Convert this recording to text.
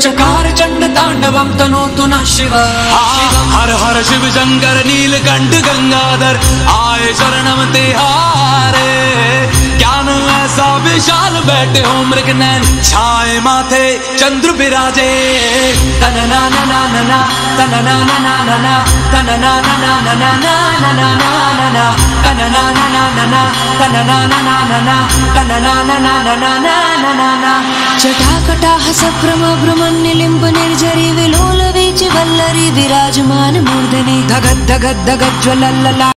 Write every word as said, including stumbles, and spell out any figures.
चकार चंड तांडवम तनोतु नः शिव। हर हर शिव शंकर नीलकंठ गंगाधर आए शरणम तिहारे। ज्ञान ऐसा विशाल बैठे हो मृग नैन छाए माथे चंद्र विराजे। तन ना ना ना ना ना तन ना ना ना ना ना तन ना ना ना ना ना ना ना ना ना तन ना ना ना ना ना तन ना ना ना ना ना तन ना ना ना ना ना ना ना ना। जटाकटाह सभ्रम भ्रमन्निलिम्ब निर्झरी विलोल वीचि वल्लरी विराजमान मूर्धनि। धगद धगद धगद ज्वलल्लला